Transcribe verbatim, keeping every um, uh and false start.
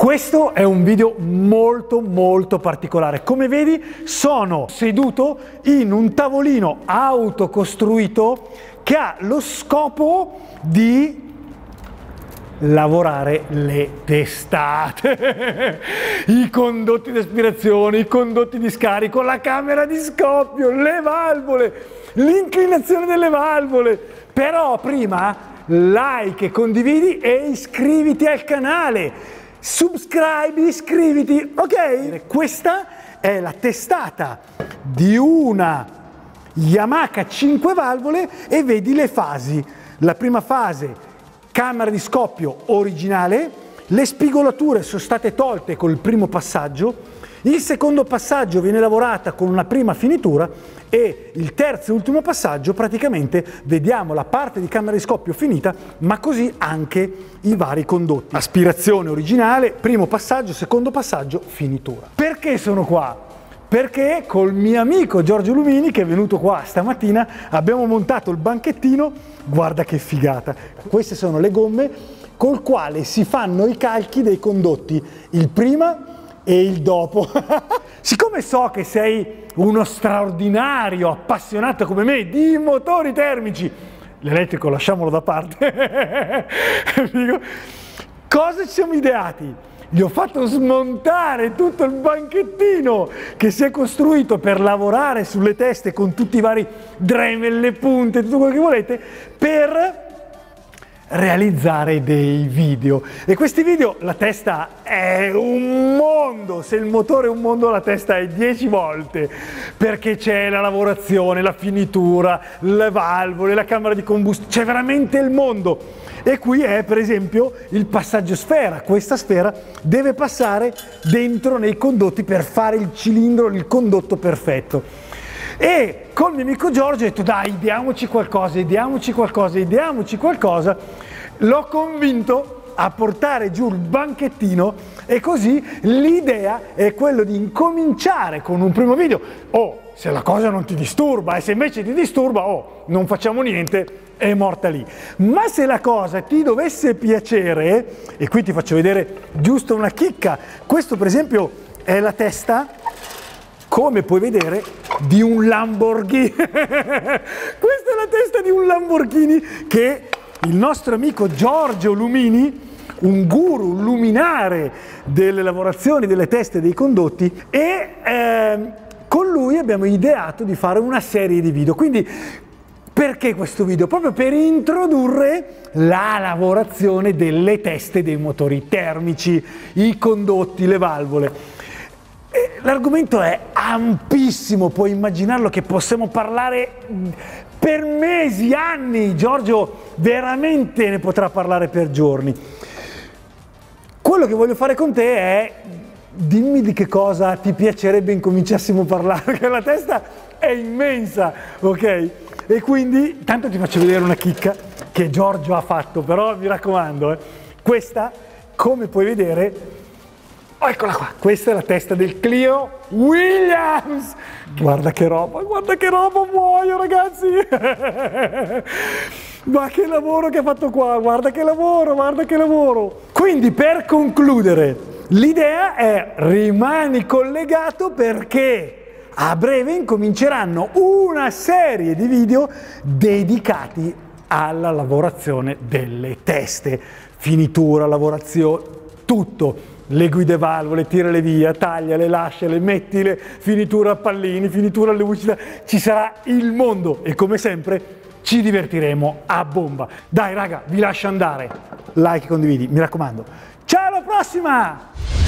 Questo è un video molto molto particolare. Come vedi, sono seduto in un tavolino autocostruito che ha lo scopo di lavorare le testate, i condotti di aspirazione, i condotti di scarico, la camera di scoppio, le valvole, l'inclinazione delle valvole. Però prima like, condividi e iscriviti al canale. Subscribe, iscriviti, ok? Questa è la testata di una Yamaha cinque valvole e vedi le fasi. La prima fase, camera di scoppio originale, le spigolature sono state tolte col primo passaggio, il secondo passaggio viene lavorata con una prima finitura e il terzo e ultimo passaggio praticamente vediamo la parte di camera di scoppio finita, ma così anche i vari condotti. Aspirazione originale, primo passaggio, secondo passaggio, finitura. Perché sono qua? Perché col mio amico Giorgio Lumini, che è venuto qua stamattina, abbiamo montato il banchettino. Guarda che figata! Queste sono le gomme col quale si fanno i calchi dei condotti, il prima e il dopo. Siccome so che sei uno straordinario appassionato come me di motori termici, l'elettrico lasciamolo da parte, cosa ci siamo ideati? Gli ho fatto smontare tutto il banchettino che si è costruito per lavorare sulle teste con tutti i vari Dremel, le punte, tutto quello che volete, per realizzare dei video. E questi video, la testa è un mondo, se il motore è un mondo la testa è dieci volte, perché c'è la lavorazione, la finitura, le valvole, la camera di combustione, c'è veramente il mondo. E qui è per esempio il passaggio sfera. Questa sfera deve passare dentro nei condotti per fare il cilindro, il condotto perfetto. E col mio amico Giorgio ho detto dai, ideamoci qualcosa, ideamoci qualcosa, ideamoci qualcosa. L'ho convinto a portare giù il banchettino e così l'idea è quello di incominciare con un primo video. Oh, se la cosa non ti disturba e se invece ti disturba, oh, non facciamo niente, è morta lì. Ma se la cosa ti dovesse piacere, e qui ti faccio vedere giusto una chicca, questo per esempio è la testa, come puoi vedere, di un Lamborghini. Questa è la testa di un Lamborghini che il nostro amico Giorgio Lumini, un guru, un luminare delle lavorazioni delle teste dei condotti, e eh, con lui abbiamo ideato di fare una serie di video. Quindi perché questo video? Proprio per introdurre la lavorazione delle teste dei motori termici, i condotti, le valvole. L'argomento è ampissimo, puoi immaginarlo che possiamo parlare per mesi, anni. Giorgio veramente ne potrà parlare per giorni. Quello che voglio fare con te è dimmi di che cosa ti piacerebbe incominciassimo a parlare, perché la testa è immensa, ok? E quindi tanto ti faccio vedere una chicca che Giorgio ha fatto, però mi raccomando, eh, questa, come puoi vedere, eccola qua, questa è la testa del Clio Williams. Guarda che roba, guarda che roba, muoio ragazzi. Ma che lavoro che ha fatto qua, guarda che lavoro, guarda che lavoro. Quindi per concludere, l'idea è rimani collegato perché a breve incominceranno una serie di video dedicati alla lavorazione delle teste, finitura, lavorazione, tutto. Le guide valvole, tirale via, tagliale, lasciale, mettile, finitura a pallini, finitura alle luci, ci sarà il mondo e come sempre ci divertiremo a bomba. Dai raga, vi lascio andare, like, condividi, mi raccomando. Ciao, alla prossima!